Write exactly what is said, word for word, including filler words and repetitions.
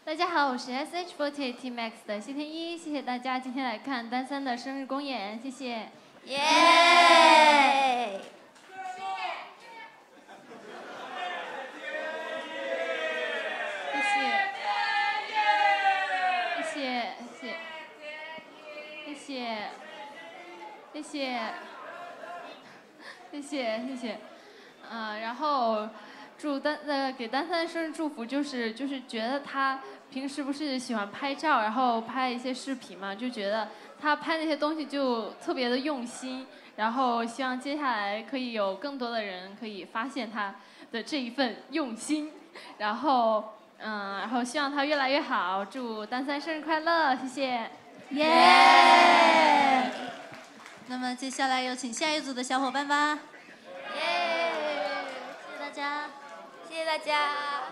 大家好，我是 S H四十八 T Max 的谢天一，谢谢大家今天来看单三的生日公演，谢谢。 耶！ 谢谢。谢谢，谢谢，谢谢，谢谢，谢谢，谢谢。嗯，然后祝单呃给单三生日祝福，就是就是觉得他平时不是喜欢拍照，然后拍一些视频嘛，就觉得他拍那些东西就特别的用心，然后希望接下来可以有更多的人可以发现他的这一份用心，然后嗯，然后希望他越来越好，祝单三生日快乐，谢谢。 耶！那么接下来有请下一组的小伙伴吧。 耶！谢谢大家，谢谢大家。